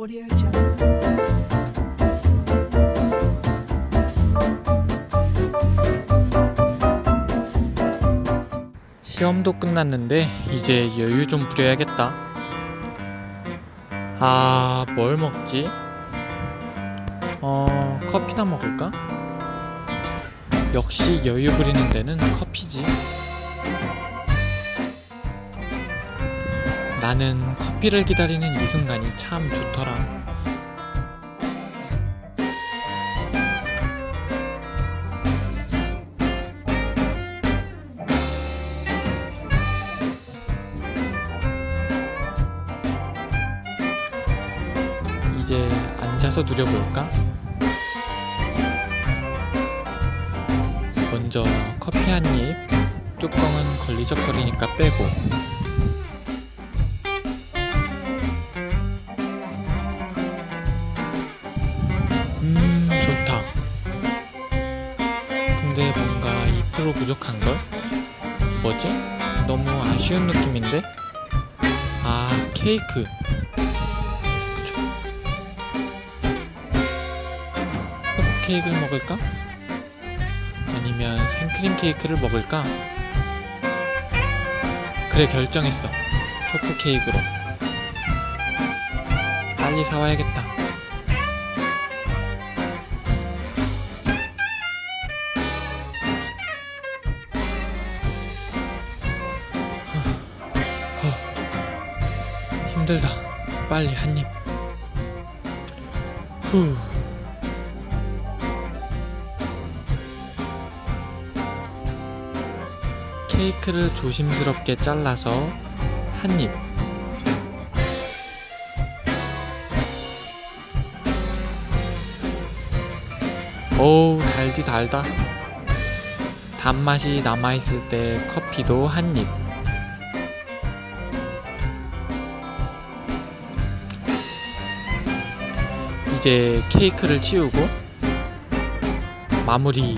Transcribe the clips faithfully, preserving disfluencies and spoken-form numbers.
Audio Jungle. 시험도 끝났는데 이제 여유 좀 부려야겠다. 아, 뭘 먹지? 어, 커피나 먹을까? 역시 여유 부리는 데는 커피지. 나는 커피를 기다리는 이 순간이 참 좋더라. 이제 앉아서 누려볼까? 먼저 커피 한 입, 뚜껑은 걸리적거리니까 빼고. 음, 좋다. 근데 뭔가 이 퍼센트 부족한걸? 뭐지? 너무 아쉬운 느낌인데? 아, 케이크. 케이크를 먹을까? 아니면 생크림 케이크를 먹을까? 그래, 결정했어. 초코 케이크로. 빨리 사와야겠다. 힘들다. 빨리 한 입. 후. 케이크를 조심스럽게 잘라서 한 입. 오우, 달디 달다. 단맛이 남아있을 때 커피도 한 입. 이제 케이크를 치우고 마무리.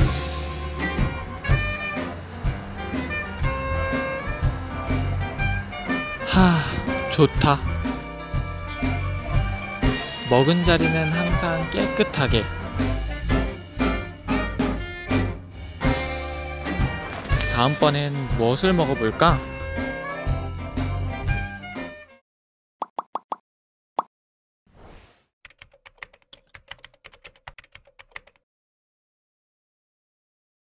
하, 좋다. 먹은 자리는 항상 깨끗하게. 다음번엔 무엇을 먹어볼까?